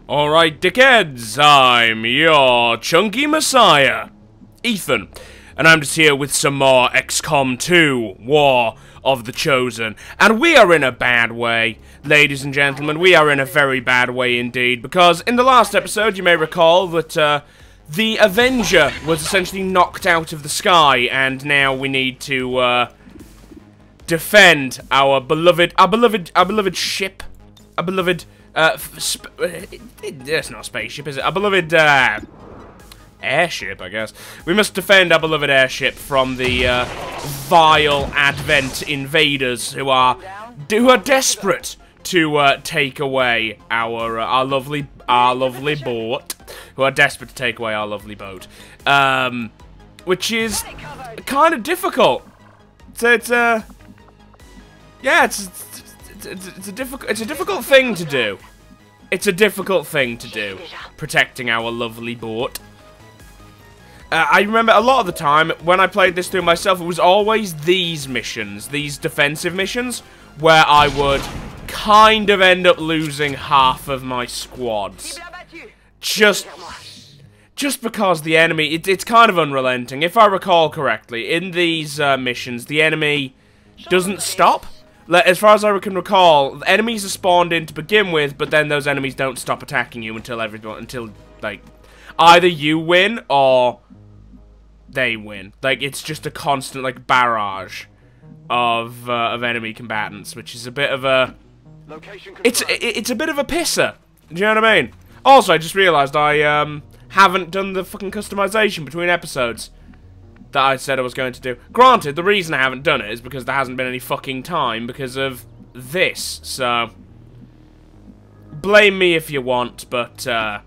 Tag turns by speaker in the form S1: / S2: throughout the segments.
S1: Alright, dickheads, I'm your chunky messiah, Ethan, and I'm just here with some more XCOM 2, War of the Chosen, and we are in a bad way, ladies and gentlemen, we are in a very bad way indeed, because in the last episode you may recall that the Avenger was essentially knocked out of the sky, and now we need to defend our beloved ship, our beloved it's not a spaceship, is it? Our beloved, airship, I guess. We must defend our beloved airship from the, vile Advent invaders who are desperate to, take away our lovely boat. Who are desperate to take away our lovely boat. Which is kind of difficult. So yeah, it's a difficult thing to do. It's a difficult thing to do, protecting our lovely boat. I remember a lot of the time, when I played this through myself, it was always these missions, these defensive missions, where I would kind of end up losing half of my squads. Just because the enemy, it's kind of unrelenting. If I recall correctly, in these missions, the enemy doesn't stop. As far as I can recall, enemies are spawned in to begin with, but then those enemies don't stop attacking you until like, either you win or they win. Like, it's just a constant, like, barrage of enemy combatants, which is a bit of a... It's a bit of a pisser. Do you know what I mean? Also, I just realised I haven't done the fucking customization between episodes that I said I was going to do. Granted, the reason I haven't done it is because there hasn't been any fucking time because of this, so... Blame me if you want, but,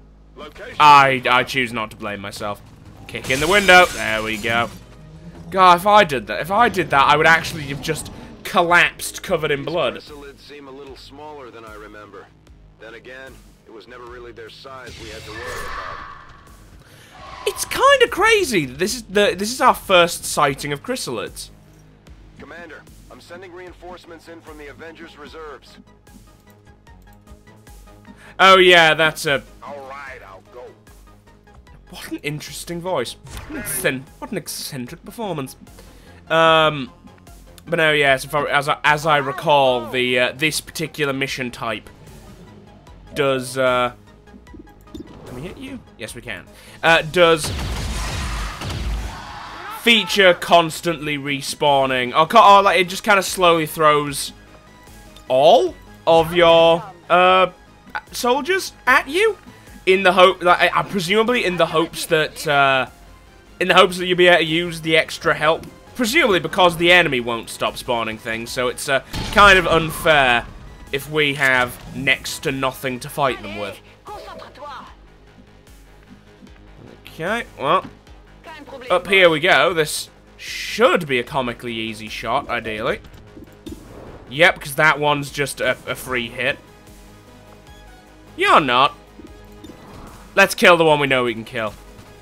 S1: I choose not to blame myself. Kick in the window. There we go. God, if I did that, I would actually have just collapsed covered in blood.
S2: Chrysalids seem a little smaller than I remember. Then again, it was never really their size we had to worry about.
S1: It's kind of crazy. This is our first sighting of chrysalids.
S2: Commander, I'm sending reinforcements in from the Avengers reserves.
S1: Oh yeah, that's a...
S2: Alright, I'll go.
S1: What an interesting voice. What an eccentric performance. But no, yes, as I recall, this particular mission type does, can we hit you? Yes, we can. Does feature constantly respawning, or like it just kind of slowly throws all of your soldiers at you, in the hope that presumably in the hopes that you'll be able to use the extra help, presumably because the enemy won't stop spawning things. So it's kind of unfair if we have next to nothing to fight them with. Okay, well, up here we go. This should be a comically easy shot, ideally. Yep, because that one's just a free hit. You're not. Let's kill the one we know we can kill.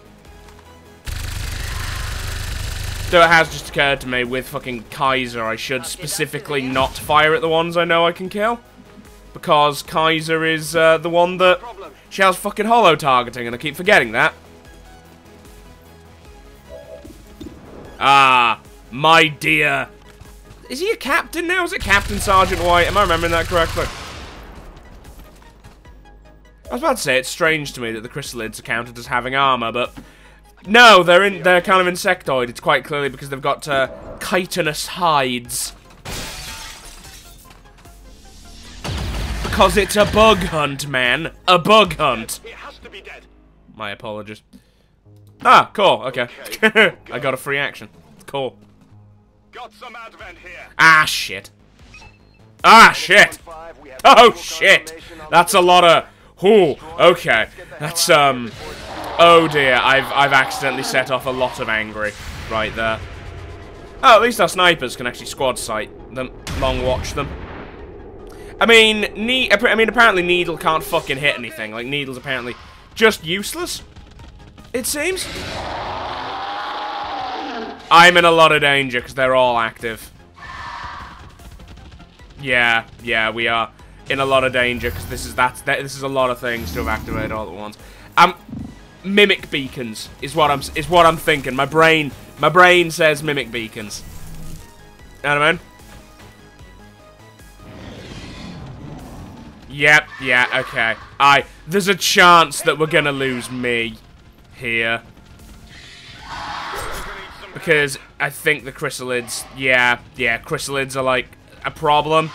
S1: Though it has just occurred to me, with fucking Kaiser, I should specifically not fire at the ones I know I can kill. Because Kaiser is the one that she has fucking holo targeting, and I keep forgetting that. Ah, my dear. Is he a captain now? Is it Captain Sergeant White? Am I remembering that correctly? I was about to say, it's strange to me that the chrysalids are counted as having armor, but no, they're kind of insectoid. It's quite clearly because they've got chitinous hides. Because it's a bug hunt, man. A bug hunt.
S2: It has to be dead.
S1: My apologies. Ah, cool, okay. I got a free action. Cool.
S2: Got some advent here.
S1: Ah, shit. Ah, shit. Oh, shit. That's a lot of... Ooh, okay. That's, oh, dear. I've accidentally set off a lot of angry right there. Oh, at least our snipers can actually squad sight them, long watch them. I mean, apparently Needle can't fucking hit anything. Like, Needle's apparently just useless, it seems. I'm in a lot of danger because they're all active. Yeah, we are. in a lot of danger because this is a lot of things to have activated all at once. Mimic beacons is what I'm thinking. My brain says mimic beacons. You know what I mean? Yep, yeah, okay. There's a chance that we're gonna lose me here. Because I think the chrysalids, yeah, chrysalids are like a problem.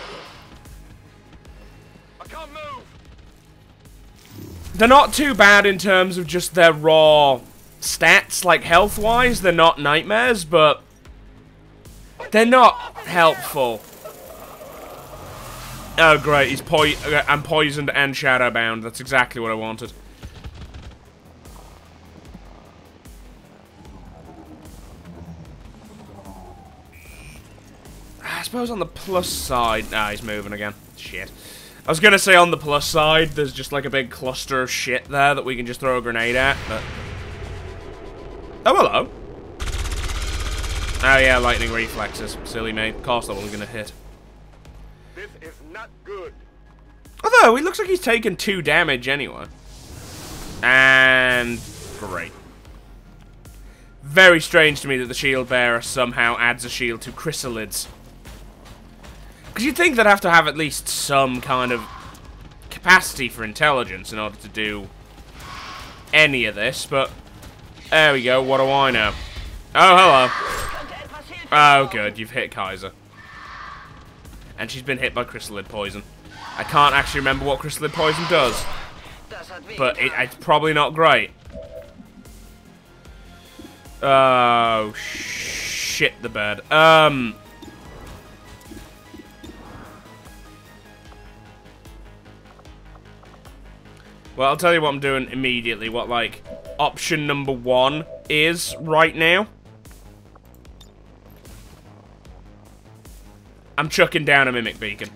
S2: I can't move.
S1: They're not too bad in terms of just their raw stats, like health-wise. They're not nightmares, but they're not helpful. Oh, great, I'm poisoned and shadowbound. That's exactly what I wanted. I suppose on the plus side... Ah, he's moving again. Shit. I was gonna say on the plus side, there's just like a big cluster of shit there that we can just throw a grenade at, but... Oh, hello. Oh yeah, lightning reflexes. Silly me. Of course that wasn't gonna hit.
S2: This is not good.
S1: Although, he looks like he's taken 2 damage anyway. And... great. Very strange to me that the shield bearer somehow adds a shield to chrysalids. Because you'd think they'd have to have at least some kind of capacity for intelligence in order to do any of this, but there we go, what do I know? Oh, hello. Oh, good, you've hit Kaiser. And she's been hit by chrysalid poison. I can't actually remember what chrysalid poison does, but it's probably not great. Oh, shit the bed. Well, I'll tell you what I'm doing immediately, what, like, option number 1 is right now. I'm chucking down a mimic beacon.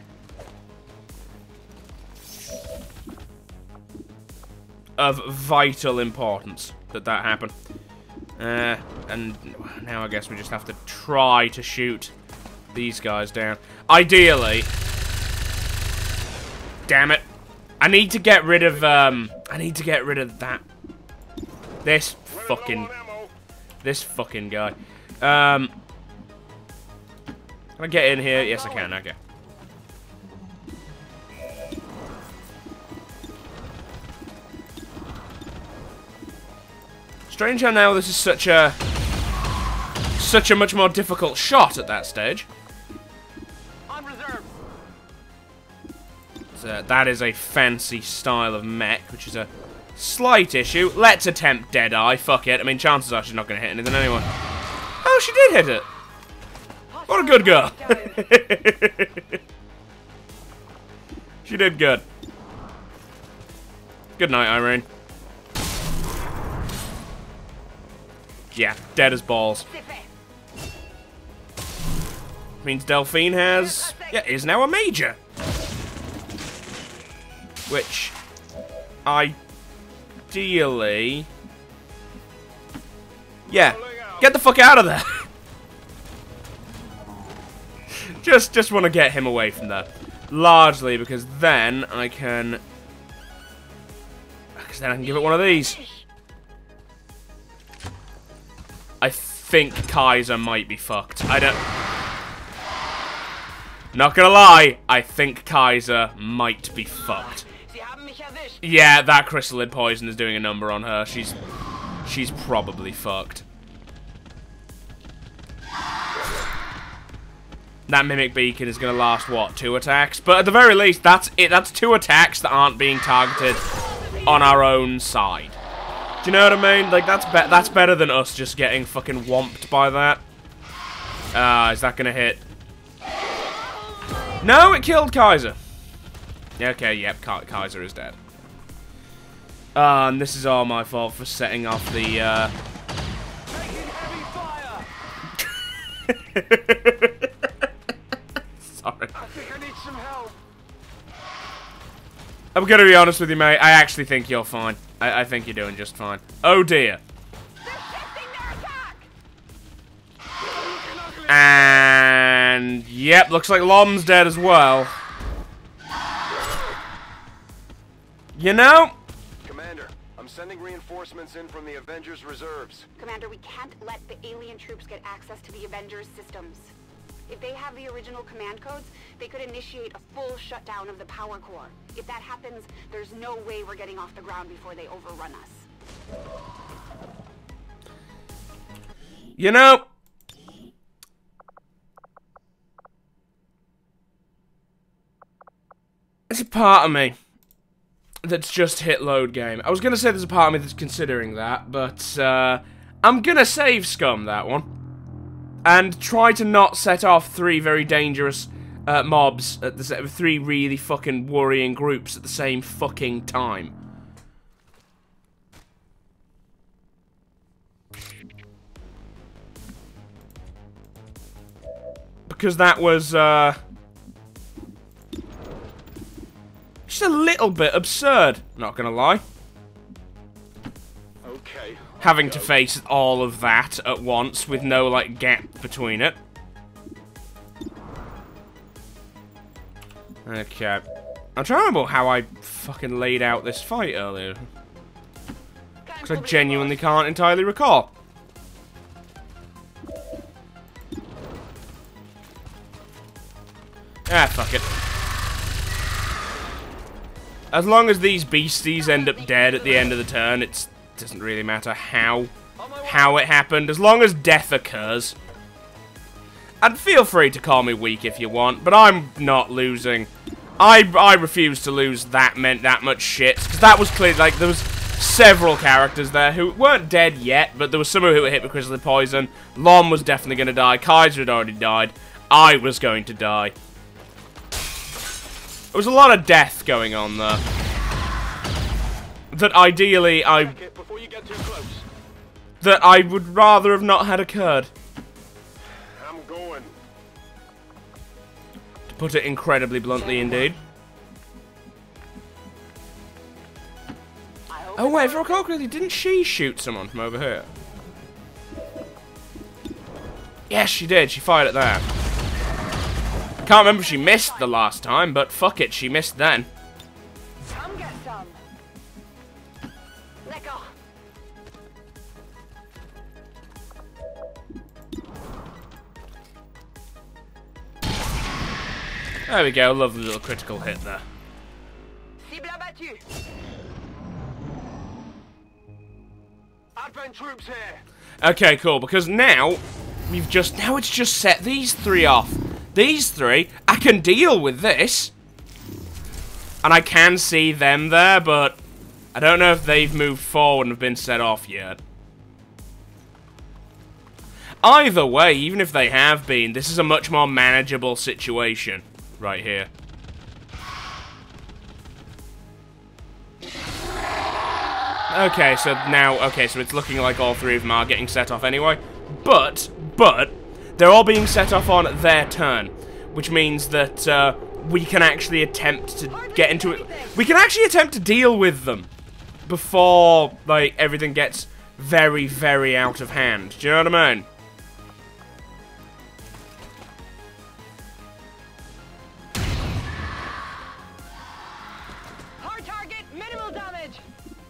S1: Of vital importance that happen. And now I guess we just have to try to shoot these guys down. Ideally... Damn it. I need to get rid of that. This fucking guy. Can I get in here? Yes, I can. Okay. Strange how now this is such a much more difficult shot at that stage.
S2: On reserve.
S1: So that is a fancy style of mech, which is a slight issue. Let's attempt Deadeye. Fuck it. I mean, chances are she's not going to hit anything anyway. Oh, she did hit it. What a good girl. She did good. Good night, Irene. Yeah, dead as balls. Means Delphine is now a major. Which, ideally... Yeah, get the fuck out of there. just want to get him away from there. Largely because then I can... Because then I can give it one of these. I think Kaiser might be fucked. I don't... Not gonna lie, I think Kaiser might be fucked. Yeah, that chrysalid poison is doing a number on her. She's probably fucked. That mimic beacon is gonna last, what, 2 attacks? But at the very least, that's it. That's 2 attacks that aren't being targeted on our own side. Do you know what I mean? Like, that's better than us just getting fucking whomped by that. Is that gonna hit? No, it killed Kaiser. Okay, yep, Kaiser is dead. And this is all my fault for setting off the, Sorry.
S2: I think I need some help.
S1: I'm gonna be honest with you, mate. I actually think you're fine. I think you're doing just fine. Oh, dear. And, yep, looks like Lom's dead as well. You know?
S2: Commander, I'm sending reinforcements in from the Avengers reserves.
S3: Commander, we can't let the alien troops get access to the Avengers systems. If they have the original command codes, they could initiate a full shutdown of the power core. If that happens, there's no way we're getting off the ground before they overrun us.
S1: You know, there's a part of me that's just hit load game. I was going to say there's a part of me that's considering that, but I'm going to save scum that one. And try to not set off 3 very dangerous mobs at the 3 really fucking worrying groups at the same fucking time. Because that was just a little bit absurd, not gonna lie.
S2: Okay.
S1: Having to face all of that at once with no, like, gap between it. Okay. I'm trying to remember how I fucking laid out this fight earlier. Because I genuinely can't entirely recall. Ah, fuck it. As long as these beasties end up dead at the end of the turn, it doesn't really matter how it happened, as long as death occurs. And feel free to call me weak if you want, but I'm not losing. I refuse to lose that much shit, because that was clear. Like, there was several characters there who weren't dead yet, but there was some who were hit with crystal poison. Lom was definitely going to die. Kaiser had already died. I was going to die. There was a lot of death going on there. That ideally that I would rather have not had occurred.
S2: I'm going.
S1: To put it incredibly bluntly indeed. Oh wait, if I recall correctly, didn't she shoot someone from over here? Yes, she did. She fired at that. Can't remember if she missed the last time, but fuck it, she missed then.
S3: Come get some. Let go.
S1: There we go, lovely little critical hit there.
S3: Cible abattu.
S2: Advent troops here.
S1: Okay, cool, because now it's just set these 3 off. These 3, I can deal with this. And I can see them there, but I don't know if they've moved forward and have been set off yet. Either way, even if they have been, this is a much more manageable situation right here. Okay, so it's looking like all 3 of them are getting set off anyway. But they're all being set off on their turn, which means that we can actually attempt to get into it. We can actually attempt to deal with them before, like, everything gets very, very out of hand. Do you know what I mean?
S3: Hard target, minimal damage.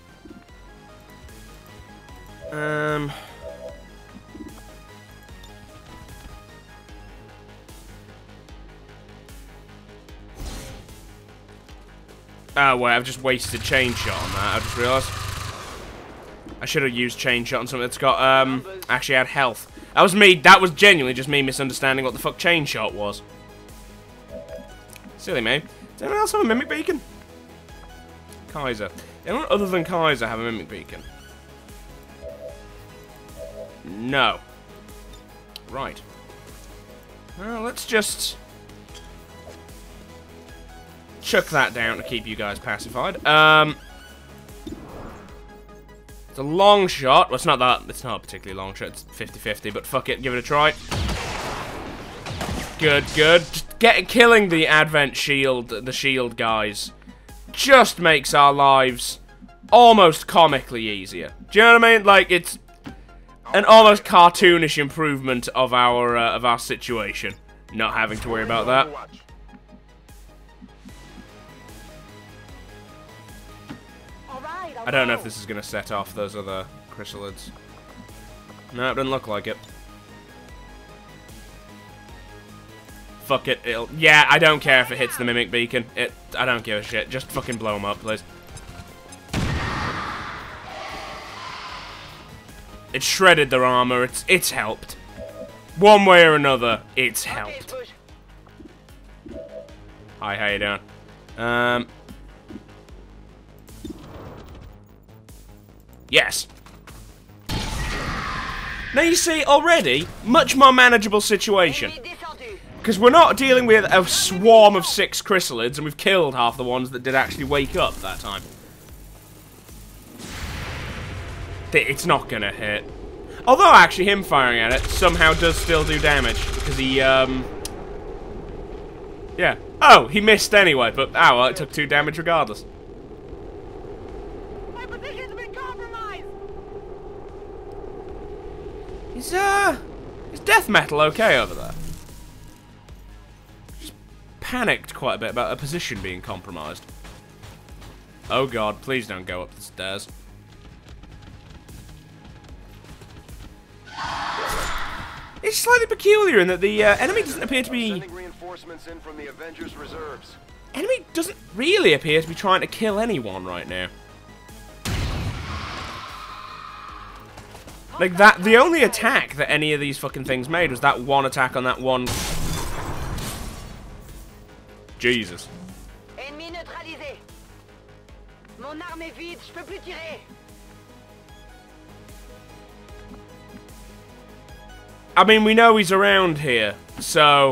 S1: Oh, wait, I've just wasted chain shot on that, I just realised. I should have used chain shot on something that's got, actually had health. That was genuinely just me misunderstanding what the fuck chain shot was. Silly me. Does anyone else have a mimic beacon? Kaiser. Anyone other than Kaiser have a mimic beacon? No. Right. Well, let's just chuck that down to keep you guys pacified. It's a long shot. Well, it's not a particularly long shot. It's 50-50, but fuck it, give it a try. Good. Just killing the Advent shield, the shield guys, just makes our lives almost comically easier. Do you know what I mean? Like, it's an almost cartoonish improvement of our situation. Not having to worry about that. I don't know if this is going to set off those other chrysalids. No, it doesn't look like it. Fuck it. Yeah, I don't care if it hits the mimic beacon. I don't give a shit. Just fucking blow them up, please. It shredded their armor. It's helped. One way or another, it's helped. Hi, how you doing? Yes. Now you see, already, much more manageable situation. Because we're not dealing with a swarm of 6 chrysalids, and we've killed half the ones that did actually wake up that time. It's not gonna hit. Although, actually, him firing at it somehow does still do damage. Because he, yeah. Oh, he missed anyway, but, oh, well, it took 2 damage regardless.
S3: My position's been compromised!
S1: Is death metal okay over there? Just panicked quite a bit about a position being compromised. Oh god, please don't go up the stairs. It's slightly peculiar in that the enemy doesn't appear to be...
S2: Sending reinforcements in from the Avengers reserves.
S1: Enemy doesn't really appear to be trying to kill anyone right now. Like, the only attack that any of these fucking things made was that one attack on that one... Jesus.
S3: Ennemi neutralisé. Mon arme est vide, je peux plus tirer.
S1: I mean, we know he's around here, so...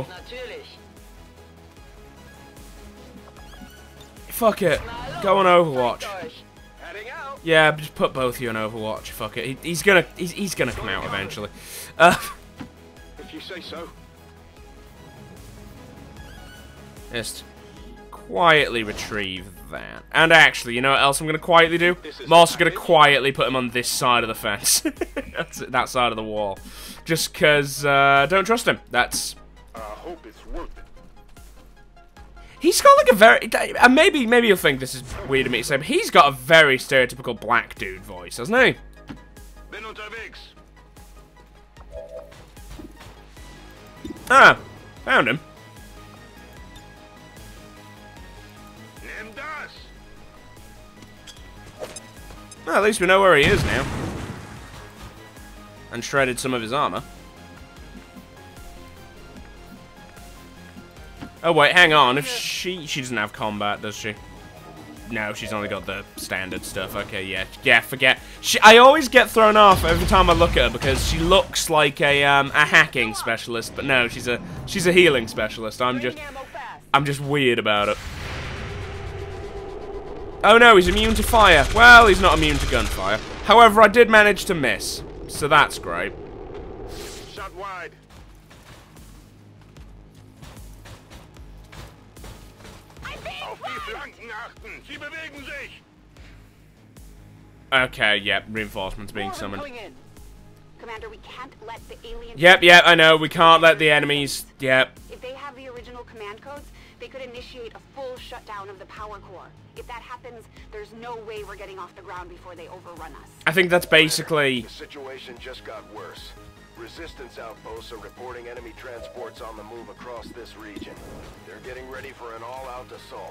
S1: Fuck it. Go on Overwatch. Yeah, just put both of you on Overwatch. Fuck it. He's gonna come out eventually.
S2: If you say so.
S1: Just quietly retrieve that. And actually, you know what else I'm gonna quietly do? I'm also gonna quietly put him on this side of the fence. That side of the wall. Just cause don't trust him. That's...
S2: I hope it's worth it.
S1: He's got like a very... maybe you'll think this is weird of me to say, but he's got a very stereotypical black dude voice, hasn't he?
S2: Bin unterwegs.
S1: Ah, found him.
S2: Nimm das.
S1: Well, at least we know where he is now. And shredded some of his armor. Oh wait, hang on. If she doesn't have combat, does she? No, she's only got the standard stuff. Okay, yeah, forget. I always get thrown off every time I look at her because she looks like a hacking specialist, but no, she's a healing specialist. I'm just weird about it. Oh no, he's immune to fire. Well, he's not immune to gunfire. However, I did manage to miss, so that's great.
S2: Shot wide. Auf die Flanken achten. Sie bewegen sich.
S1: Okay, yep, reinforcements being summoned.
S3: Commander, we can't let the alien...
S1: Yep, I know, we can't let the enemies... Yep.
S3: If they have the original command codes, they could initiate a full shutdown of the power core. If that happens, there's no way we're getting off the ground before they overrun us.
S1: I think that's basically...
S2: The situation just got worse. Resistance outposts are reporting enemy transports on the move across this region. They're getting ready for an all-out assault.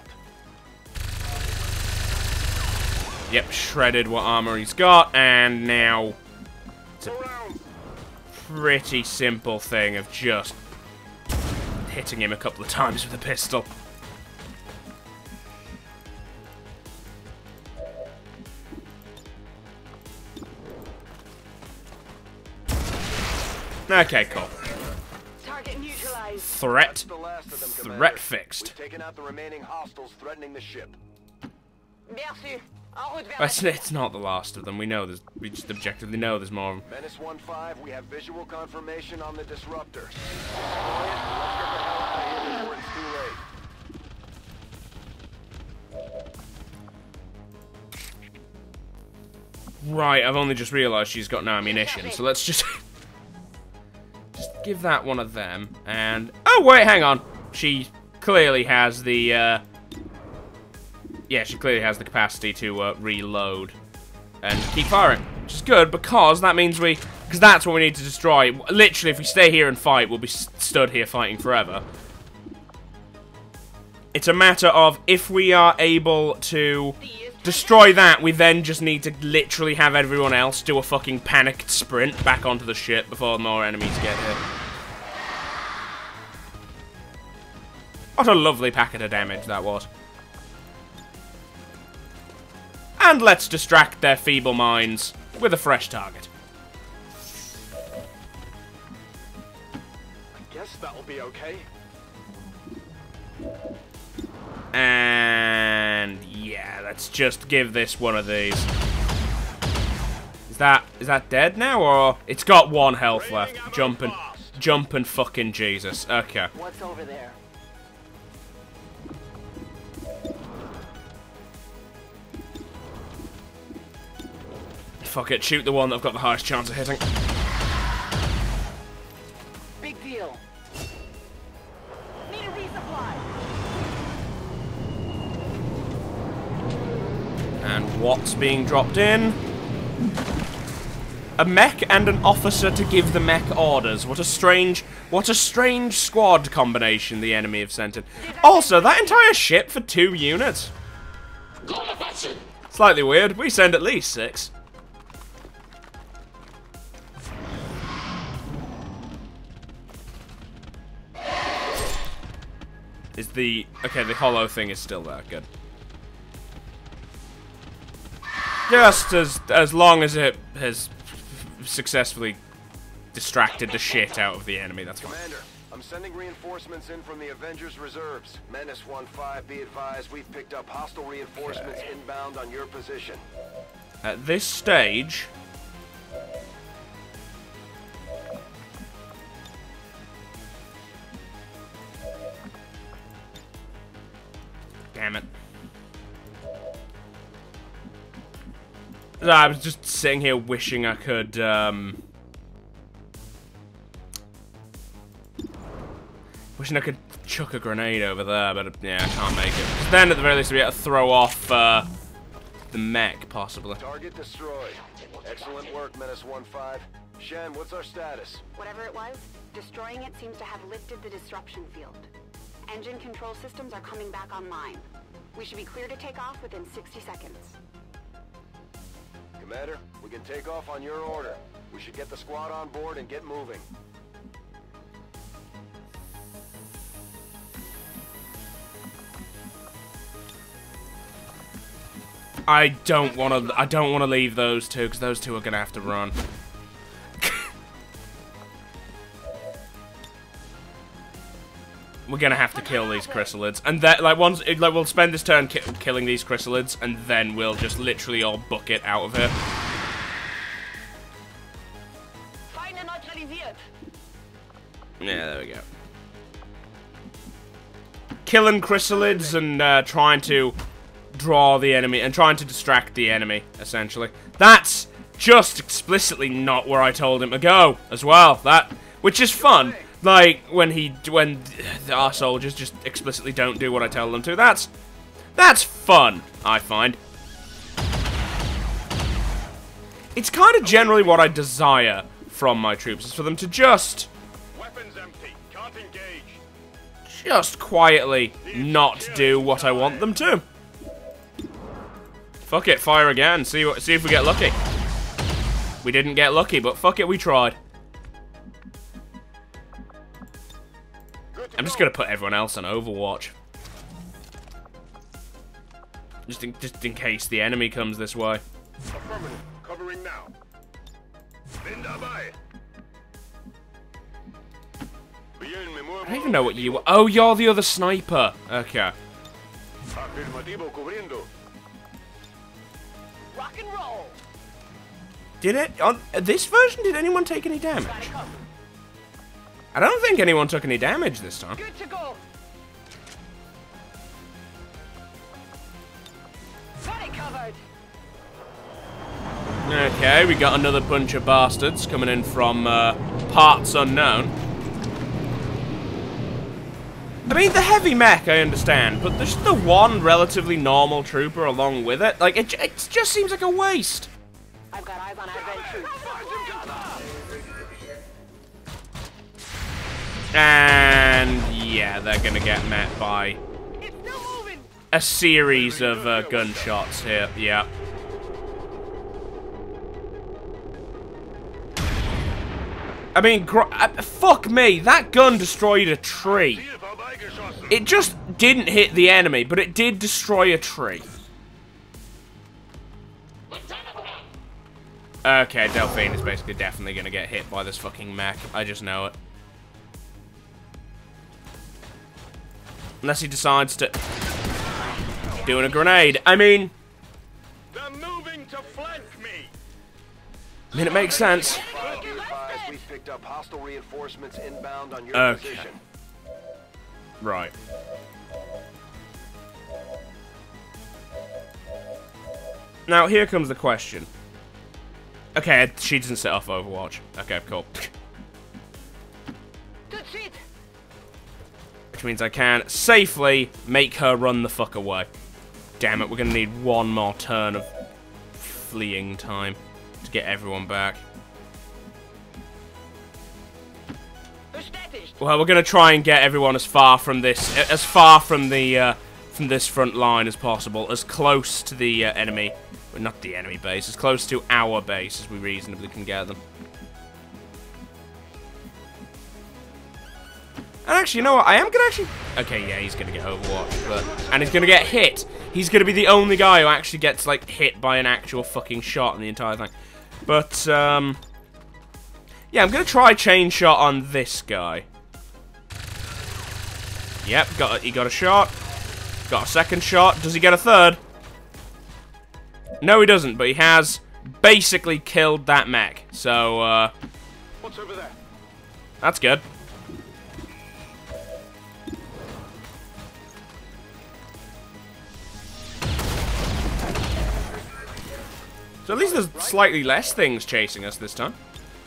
S1: Yep, shredded what armor he's got, and now... It's a pretty simple thing of just hitting him a couple of times with a pistol. Okay, cool.
S3: Target neutralized.
S1: Threat fixed.
S2: We've taken out the remaining hostiles threatening the ship.
S3: Merci. En route vers la...
S1: It's not the last of them. We know there's... We just objectively know there's more of them.
S2: Menace 1-5, we have visual confirmation on the disruptor. Let's get the hell out of here before it's too late.
S1: Right, I've only just realised she's got no ammunition, so let's just... just give that one of them, and... Oh, wait, hang on. She clearly has the, Yeah, she clearly has the capacity to, reload. and keep firing, which is good because that means because that's what we need to destroy. Literally, if we stay here and fight, we'll be stood here fighting forever. It's a matter of if we are able to destroy that, we then just need to literally have everyone else do a fucking panicked sprint back onto the ship before more enemies get here. What a lovely packet of damage that was. And let's distract their feeble minds with a fresh target.
S2: I guess that'll be okay.
S1: And yeah, let's just give this one of these. Is that dead now, or it's got 1 health left? Jumping fucking Jesus. Okay.
S4: What's over there?
S1: Fuck it, shoot the one that I've got the highest chance of hitting.
S4: Big deal. Need a resupply.
S1: And what's being dropped in? A mech and an officer to give the mech orders. What a strange squad combination the enemy have sent in. Also, that entire ship for 2 units. Slightly weird. We send at least 6. Okay, the hollow thing is still there. Good. Just as long as it has successfully distracted the shit out of the enemy, that's fine.
S2: Commander, I'm sending reinforcements in from the Avengers reserves. Menace 1-5, be advised, we've picked up hostile reinforcements inbound on your position.
S1: At this stage... Damn it. I was just sitting here wishing I could, wishing I could chuck a grenade over there, but yeah, I can't make it. Because then, at the very least, we have to throw off, the mech, possibly.
S2: Target destroyed. Excellent work, Menace 1-5. Shen, what's our status?
S3: Whatever it was, destroying it seems to have lifted the disruption field. Engine control systems are coming back online. We should be clear to take off within 60 seconds.
S2: Commander, we can take off on your order. We should get the squad on board and get moving.
S1: I don't want to leave those two, because those two are gonna have to run. We're gonna have to kill these chrysalids, and that we'll spend this turn killing these chrysalids, and then we'll just literally all book it out of here. Yeah, there we go. Killing chrysalids and trying to draw the enemy and trying to distract the enemy, essentially. That's just explicitly not where I told him to go, as well. Which is fun. Like, when our soldiers just explicitly don't do what I tell them to. That's fun, I find. It's kind of generally what I desire from my troops, is for them to just...
S2: Weapons empty. Can't engage.
S1: Just quietly not do what I want them to. Fuck it, fire again. See if we get lucky. We didn't get lucky, but fuck it, we tried. I'm just gonna put everyone else on Overwatch. Just in case the enemy comes this way.
S2: Affirmative. Covering now.
S1: I don't even know what you... Oh, you're the other sniper. Okay.
S4: Rock and roll.
S1: Did it... On this version, did anyone take any damage? I don't think anyone took any damage this time.
S4: Good to go. Got it covered.
S1: Okay, we got another bunch of bastards coming in from parts unknown. I mean, the heavy mech, I understand, but there's the one relatively normal trooper along with it. Like, it just seems like a waste.
S4: I've got eyes on advent troops.
S1: And yeah, they're gonna get met by a series of gunshots here. Yeah. I mean, fuck me, that gun destroyed a tree. It just didn't hit the enemy, but it did destroy a tree. Okay, Delphine is basically definitely gonna get hit by this fucking mech. I just know it. Unless he decides to... doing a grenade. I mean...
S2: They're moving to flank me.
S1: I mean, it makes sense.
S2: We picked up hostile reinforcements inbound on your
S1: Okay.
S2: position.
S1: Right. Now, here comes the question. Okay, she doesn't set off Overwatch. Okay, cool.
S4: Good shit.
S1: Which means I can safely make her run the fuck away. Damn it, we're gonna need one more turn of fleeing time to get everyone back. Well, we're gonna try and get everyone as far from this, from this front line as possible, as close to the enemy, well, not the enemy base, as close to our base as we reasonably can get them. And actually, you know what? I am gonna actually... Okay, yeah, he's gonna get Overwatch, and he's gonna get hit. He's gonna be the only guy who actually gets, like, hit by an actual fucking shot in the entire thing. But, yeah, I'm gonna try chain shot on this guy. Yep, he got a shot. Got a second shot. Does he get a third? No, he doesn't, but he has basically killed that mech. So,
S2: What's over there?
S1: that's good. So at least there's slightly less things chasing us this time.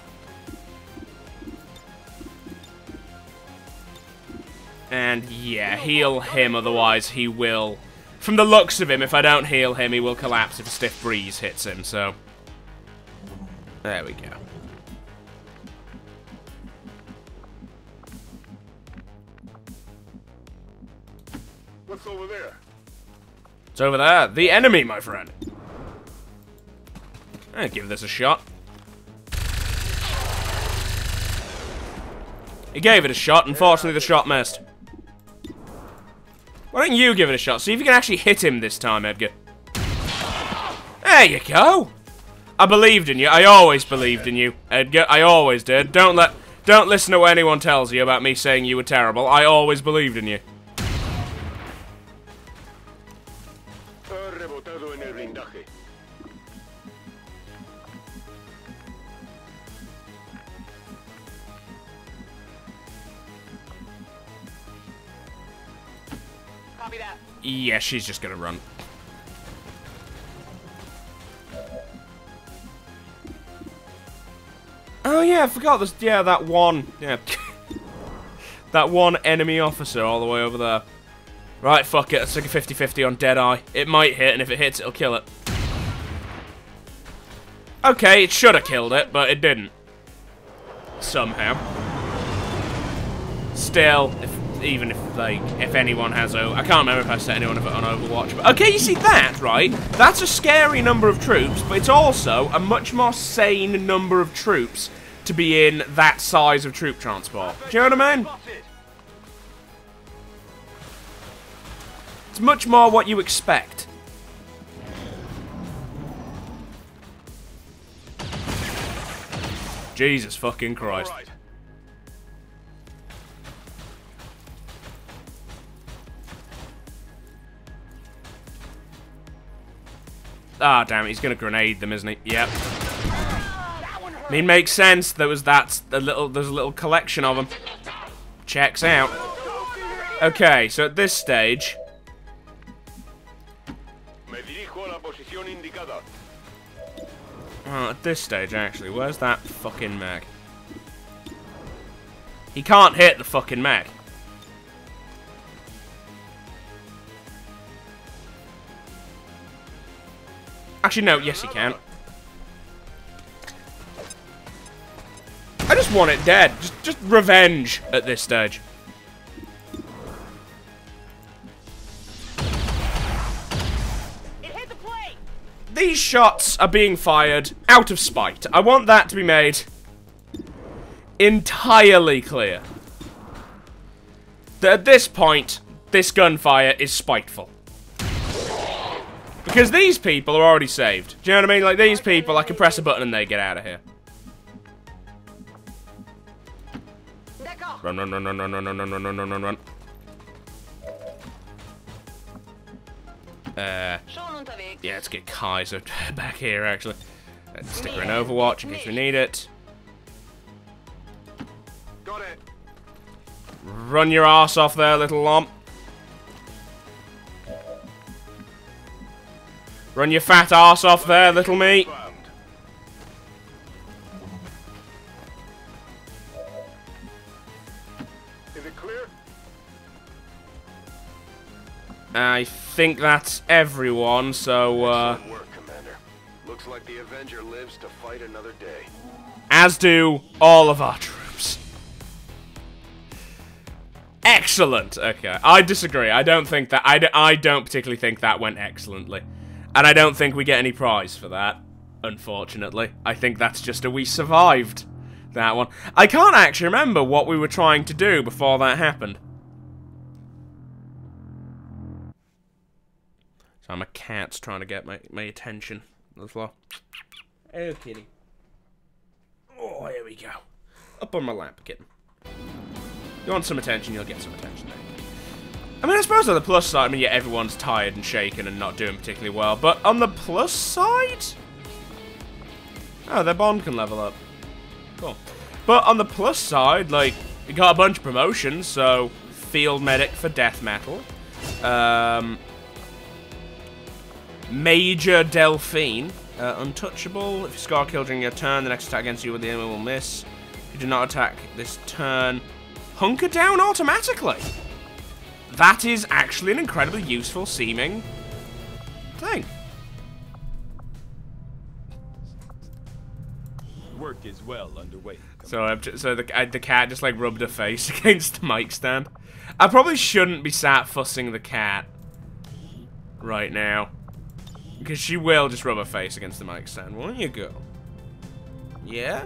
S1: And yeah, heal him, otherwise he will... From the looks of him, if I don't heal him, he will collapse if a stiff breeze hits him, so... There we go.
S2: What's over there?
S1: It's over there. The enemy, my friend. I'll give this a shot. He gave it a shot. Unfortunately, the shot missed. Why don't you give it a shot? See if you can actually hit him this time, Edgar. There you go. I believed in you. I always believed in you, Edgar. I always did. Don't listen to what anyone tells you about me saying you were terrible. I always believed in you.
S4: Copy that.
S1: Yeah, she's just gonna run. Oh yeah, I forgot this. Yeah, that one. Yeah, that one enemy officer all the way over there. Right, fuck it. Let's take a 50-50 on Deadeye. It might hit, and if it hits, it'll kill it. Okay, it should have killed it, but it didn't. Somehow. Still, even if anyone has I can't remember if I set anyone on Overwatch, but okay, you see that, right? That's a scary number of troops, but it's also a much more sane number of troops to be in that size of troop transport. Do you know what I mean? It's much more what you expect. Jesus fucking Christ. Ah, damn it, he's gonna grenade them, isn't he? Yep. I mean, makes sense. There's a little collection of them. Checks out. Okay, so at this stage... Oh, at this stage, actually, where's that fucking mech? He can't hit the fucking mech. Actually, no, yes he can. just want it dead. Just revenge at this stage.
S4: It hit the plate.
S1: These shots are being fired out of spite. I want that to be made entirely clear. That at this point, this gunfire is spiteful. Because these people are already saved. Do you know what I mean? Like, these people, I can press a button and they get out of here. Run, run, run, run, run, run, run, run, run, run, run, run. Yeah, let's get Kaiser back here, actually. Let's stick her in Overwatch in case we need it.
S2: Got it.
S1: Run your ass off there, little lump. Run your fat ass off there, little meat.
S2: Is it clear?
S1: I think that's everyone, so,
S2: Excellent work, Commander. Looks like the Avenger lives to fight another day.
S1: as do all of our troops. Excellent. Okay, I disagree. I don't think that. I don't particularly think that went excellently, and I don't think we get any prize for that. Unfortunately, I think that's just a we survived that one. I can't actually remember what we were trying to do before that happened. So my cat's trying to get my attention as well. Oh, kitty. Oh, here we go. Up on my lap, kitten. You want some attention, you'll get some attention there. I mean, I suppose on the plus side, I mean, yeah, everyone's tired and shaken and not doing particularly well, but on the plus side... Oh, their bond can level up. Cool. But on the plus side, like, we got a bunch of promotions, so... Field Medic for Death Metal. Major Delphine. Untouchable. If you score a kill during your turn, the next attack against you with the enemy will miss. If you do not attack this turn... Hunker down automatically. That is actually an incredibly useful seeming thing.
S5: Work is well underway.
S1: So the cat just like rubbed her face against the mic stand. I probably shouldn't be sat fussing the cat right now, because she will just rub her face against the mic stand. Won't you go? Yeah?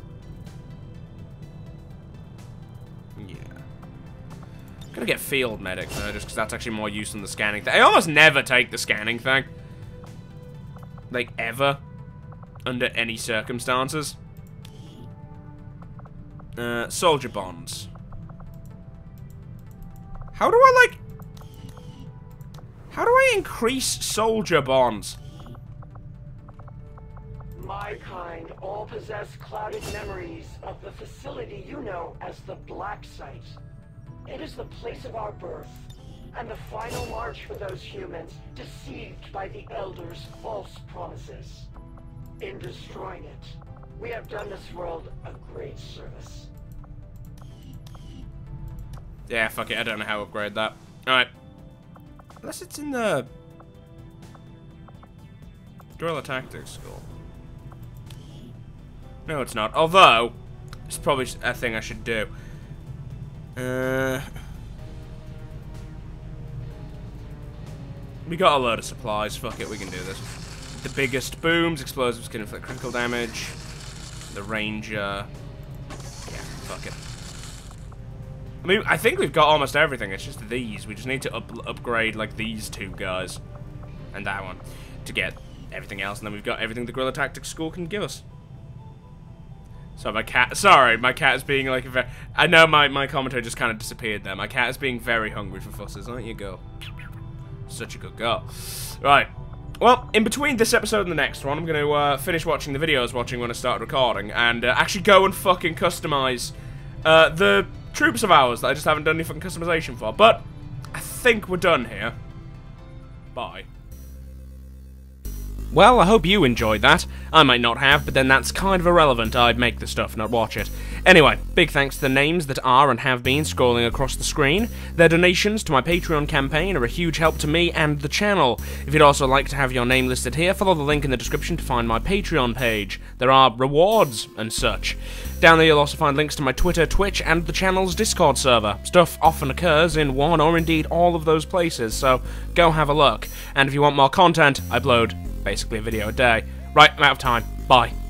S1: Yeah. Gonna get Field Medic though, just because that's actually more use than the scanning thing. I almost never take the scanning thing. Like, ever. Under any circumstances. Soldier bonds. How do I, like... How do I increase soldier bonds?
S6: My kind all possess clouded memories of the facility you know as the Black Site. It is the place of our birth, and the final march for those humans deceived by the Elders' false promises. In destroying it, we have done this world a great service.
S1: Yeah, fuck it, I don't know how to upgrade that. Alright. Unless it's in the... Guerrilla Tactics School. No, it's not. Although, it's probably a thing I should do. We got a load of supplies. Fuck it, we can do this. The biggest booms, explosives can inflict critical damage. The Ranger. Yeah, fuck it. I mean, I think we've got almost everything. It's just these. We just need to upgrade, like, these two guys. And that one. To get everything else. And then we've got everything the Guerrilla Tactics School can give us. So my cat... Sorry, my cat is being, like, very... I know my commentary just kind of disappeared there. My cat is being very hungry for fusses, aren't you, girl? Such a good girl. Right. Well, in between this episode and the next one, I'm going to finish watching the video I was watching when I started recording, and actually go and fucking customize the troops of ours that I just haven't done any fucking customization for. But I think we're done here. Bye. well, I hope you enjoyed that. I might not have, but then that's kind of irrelevant. I'd make the stuff, not watch it. Anyway, big thanks to the names that are and have been scrolling across the screen. Their donations to my Patreon campaign are a huge help to me and the channel. If you'd also like to have your name listed here, follow the link in the description to find my Patreon page. There are rewards and such. Down there you'll also find links to my Twitter, Twitch, and the channel's Discord server. Stuff often occurs in one or indeed all of those places, so go have a look. And if you want more content, I upload basically a video a day. Right, I'm out of time. Bye.